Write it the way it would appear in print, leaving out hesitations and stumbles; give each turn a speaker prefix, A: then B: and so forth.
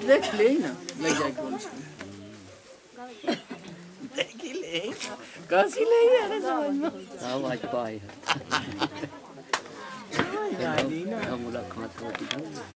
A: देख ले ना लग जाए कौन सी देख ले कैसी ले यार समझ में
B: आवाज पाए
A: हम मुलाकात होती है।